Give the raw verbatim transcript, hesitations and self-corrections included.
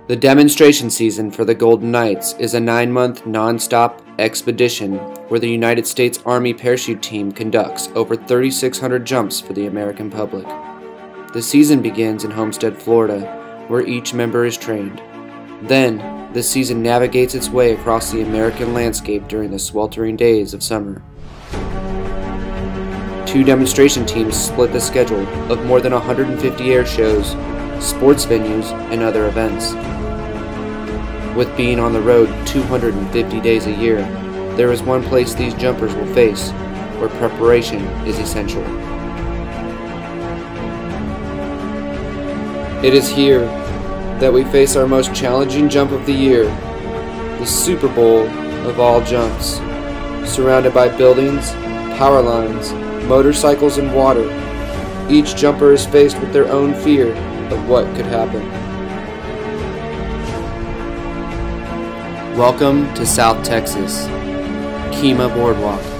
The demonstration season for the Golden Knights is a nine-month non-stop expedition where the United States Army parachute team conducts over thirty-six hundred jumps for the American public. The season begins in Homestead, Florida, where each member is trained. Then, the season navigates its way across the American landscape during the sweltering days of summer. Two demonstration teams split the schedule of more than one hundred fifty air shows, sports venues, and other events. With being on the road two hundred fifty days a year, there is one place these jumpers will face where preparation is essential. It is here that we face our most challenging jump of the year, the Super Bowl of all jumps. Surrounded by buildings, power lines, motorcycles, and water, each jumper is faced with their own fear of what could happen. Welcome to South Texas, Kemah Boardwalk.